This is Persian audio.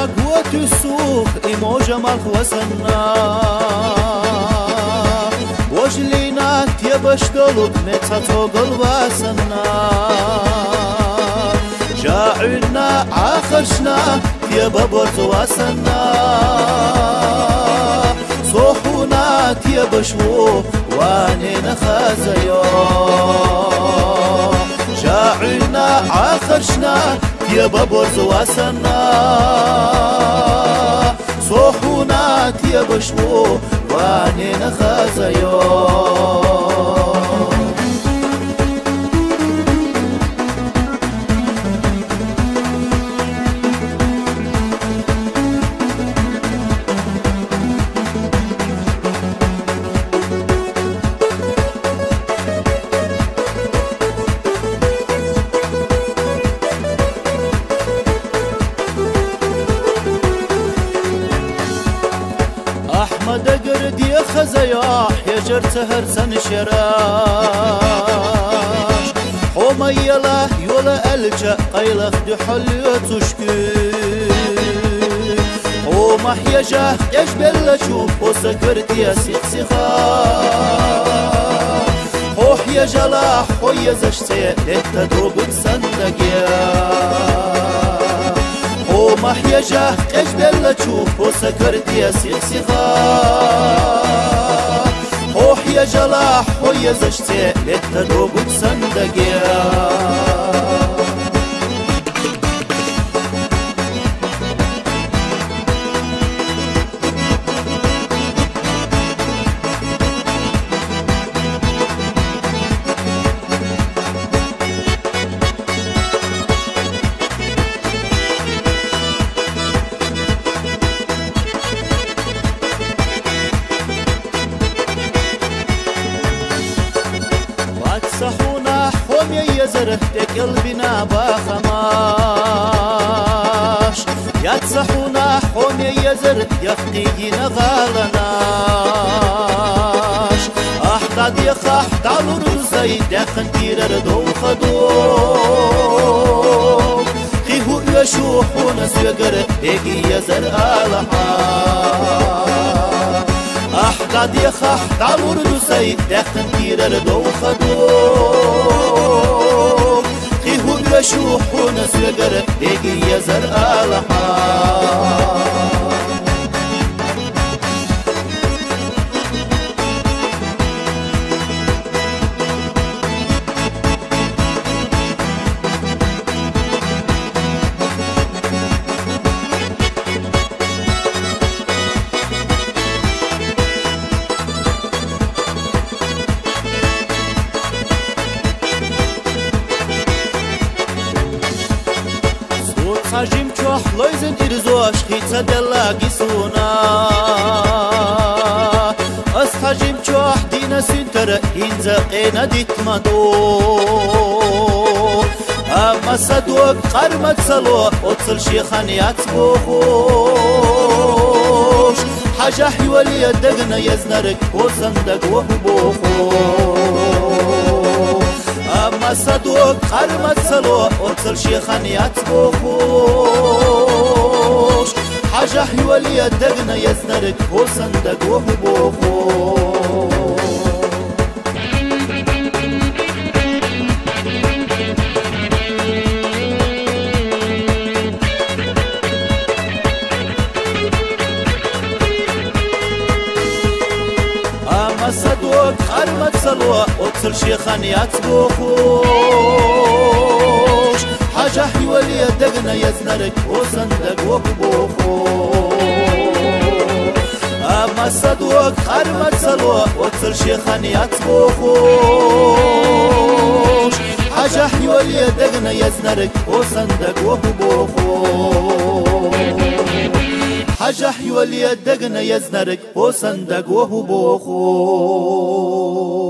قوة السوق إيموجا مالخوسنا وجلينا تيبشتلوك متاتو قلباسنا جاعلنا عاخرشنا تيبا بورتواسنا صوحونا تيبشو وانينا خازيو جاعلنا عاخرشنا تيبا بورتواسنا صوحونا تيبشو وانينا خازيو أحمد قرد يا خزياح يا جرت هرسن شراش حميلا يولا ألجأ قيلخ دي حلية تشكي ومح يجاه يجبل شوف وسكرت يا سيخسخا حوح يا جلاح ويزشتي لتدوب تصندق ومح يجاه يجبل شوف وسكرت يا سيخسخا حوح يا جلاح ويزشتي لتدوب تصندق صحونا حوم يزره قلبنا بخماش يا تصحونا حوم يزره يخدينا غالناش احداد يخاح تعالوا رزاي داخل تيرر دو خدو خيهو يشوحونا سيقر بيجي يزر آلحاش أحداد يخاح تعالوا رزاي داخل تيرر دو خدو خيهو يشوحونا سيقر بيجي يزر آلحاش حجم چوح لويزن ترزوش خيتsa دلاقي سونا اس حجم چوح دينا سنتر هنزا قينا ديتمدو اما صدوك قرمت سلو اتصل شيخان ياتبوخوش حاجة حيولي الدقنا يزنرك وصندق وحبوخوش اما صدوق قرمت سلو اتصل شيخان ياتبوخوش حاجة حيولي الدقنا يزنرك وصندق وحبوخوش صدوق قرمت سلو اتصل شيخان ياتبوخوش حاجة حيولي الدقنا يزنرك وصندق وحبوخوش اما صدوق قرمت سلو اتصل شيخان ياتبوخوش حاجة حيولي الدقنا يزنرك وصندق وحبوخوش حاجة حيولي الدقنا يزنرك وصندق وهو بوخو